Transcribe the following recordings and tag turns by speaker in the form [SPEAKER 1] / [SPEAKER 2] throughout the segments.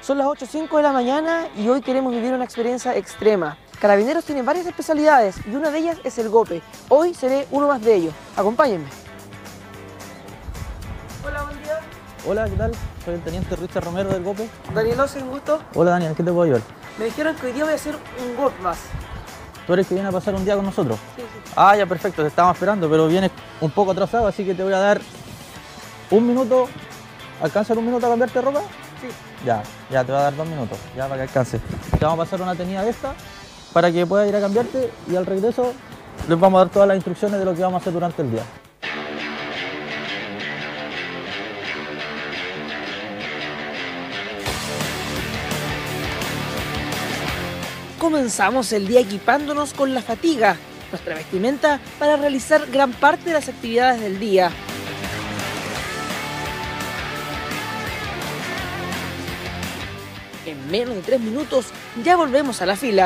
[SPEAKER 1] Son las 8:05 de la mañana y hoy queremos vivir una experiencia extrema. Carabineros tiene varias especialidades y una de ellas es el GOPE. Hoy seré uno más de ellos. Acompáñenme. Hola, buen día.
[SPEAKER 2] Hola, ¿qué tal? Soy el teniente Richard Romero del GOPE.
[SPEAKER 1] Daniel Oce, un gusto.
[SPEAKER 2] Hola Daniel, ¿qué te puedo ayudar?
[SPEAKER 1] Me dijeron que hoy día voy a hacer un GOPE más.
[SPEAKER 2] ¿Tú eres que viene a pasar un día con nosotros?
[SPEAKER 1] Sí.
[SPEAKER 2] Ah, ya, perfecto, te estábamos esperando, pero vienes un poco atrasado, así que te voy a dar un minuto. ¿Alcanzas un minuto a cambiarte de ropa?
[SPEAKER 1] Sí.
[SPEAKER 2] Ya te voy a dar 2 minutos, ya para que alcance. Te vamos a pasar una tenida de esta para que puedas ir a cambiarte y al regreso les vamos a dar todas las instrucciones de lo que vamos a hacer durante el día.
[SPEAKER 1] Comenzamos el día equipándonos con la fatiga, nuestra vestimenta para realizar gran parte de las actividades del día. En menos de 3 minutos ya volvemos a la fila.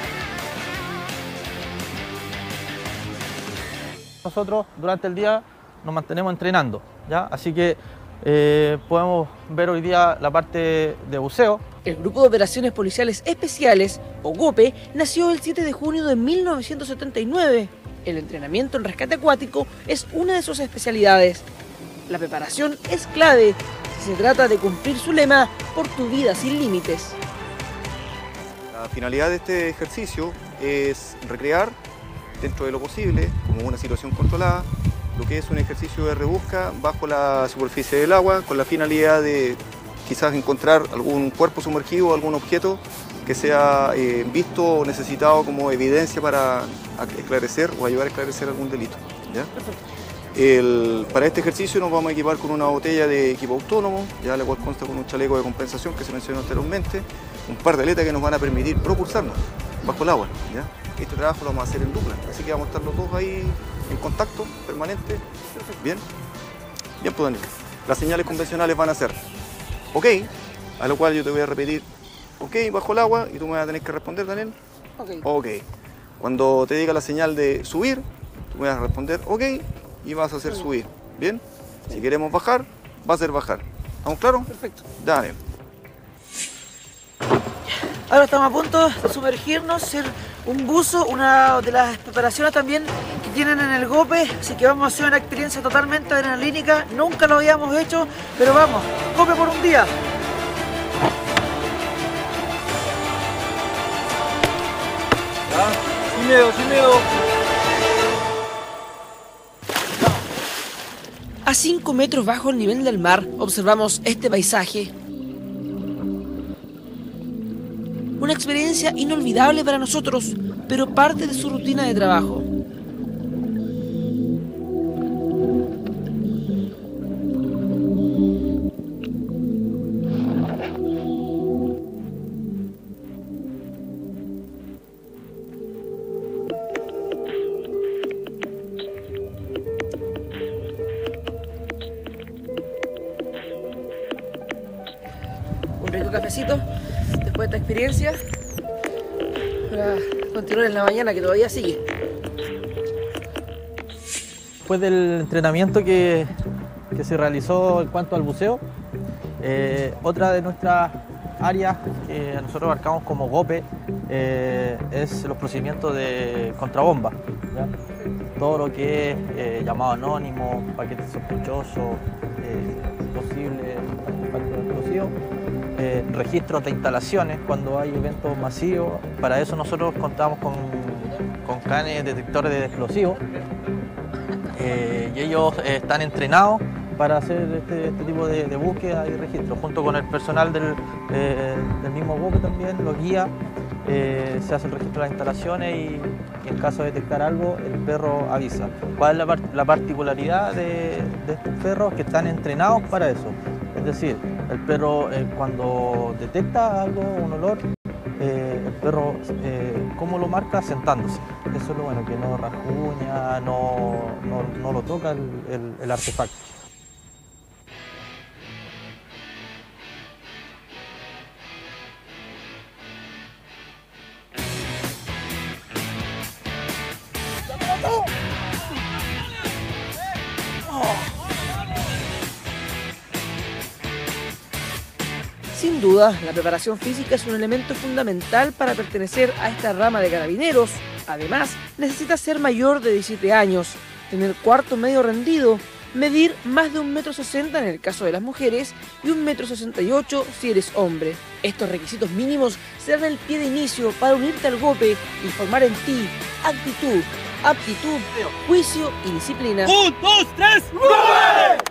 [SPEAKER 2] Nosotros durante el día nos mantenemos entrenando, ¿ya? Así que podemos ver hoy día la parte de buceo.
[SPEAKER 1] El Grupo de Operaciones Policiales Especiales, o GOPE, nació el 7 de junio de 1979. El entrenamiento en rescate acuático es una de sus especialidades. La preparación es clave si se trata de cumplir su lema, por tu vida sin límites.
[SPEAKER 3] La finalidad de este ejercicio es recrear, dentro de lo posible, como una situación controlada, lo que es un ejercicio de rebusca bajo la superficie del agua, con la finalidad de quizás encontrar algún cuerpo sumergido, algún objeto que sea visto o necesitado como evidencia para esclarecer o ayudar a esclarecer algún delito, ¿ya? Para este ejercicio nos vamos a equipar con una botella de equipo autónomo, ya la cual consta con un chaleco de compensación que se mencionó anteriormente, un par de aletas que nos van a permitir propulsarnos bajo el agua, ¿ya? Este trabajo lo vamos a hacer en dupla, así que vamos a estar los dos ahí en contacto permanente. Bien, pues Daniel, las señales convencionales van a ser OK, a lo cual yo te voy a repetir OK bajo el agua y tú me vas a tener que responder, Daniel. OK. Cuando te diga la señal de subir, tú me vas a responder OK y vas a hacer subir. Bien, si queremos bajar, va a ser bajar. ¿Estamos claros?
[SPEAKER 1] Perfecto.
[SPEAKER 3] Dale.
[SPEAKER 1] Ahora estamos a punto de sumergirnos, hacer un buzo, una de las preparaciones también que tienen en el GOPE, así que vamos a hacer una experiencia totalmente adrenalínica, nunca lo habíamos hecho, pero vamos, GOPE por un día.
[SPEAKER 2] Sin miedo, sin miedo.
[SPEAKER 1] A 5 metros bajo el nivel del mar observamos este paisaje. Una experiencia inolvidable para nosotros, pero parte de su rutina de trabajo. Un rico cafecito después de esta experiencia para continuar en la mañana, que todavía sigue.
[SPEAKER 2] Después del entrenamiento que se realizó en cuanto al buceo, otra de nuestras áreas que nosotros abarcamos como GOPE es los procedimientos de contrabomba, ¿ya? Todo lo que es llamado anónimo, paquetes sospechosos, posibles artefactos explosivos, registros de instalaciones cuando hay eventos masivos. Para eso nosotros contamos con canes detectores de explosivos y ellos están entrenados para hacer este tipo de búsqueda y registro, junto con el personal del mismo GOPE también, los guía. Se hace el registro de las instalaciones y en caso de detectar algo, el perro avisa. ¿Cuál es la particularidad de estos perros? Que están entrenados para eso. Es decir, el perro cuando detecta algo, un olor, el perro, ¿cómo lo marca? Sentándose. Eso es lo bueno, que no rasguña, no lo toca el artefacto.
[SPEAKER 1] Sin duda, la preparación física es un elemento fundamental para pertenecer a esta rama de carabineros. Además, necesitas ser mayor de 17 años, tener cuarto medio rendido, medir más de 1,60 m en el caso de las mujeres y 1,68 m si eres hombre. Estos requisitos mínimos serán el pie de inicio para unirte al GOPE y formar en ti actitud, aptitud, juicio y disciplina.
[SPEAKER 4] 1, 2, 3, ¡GOPE!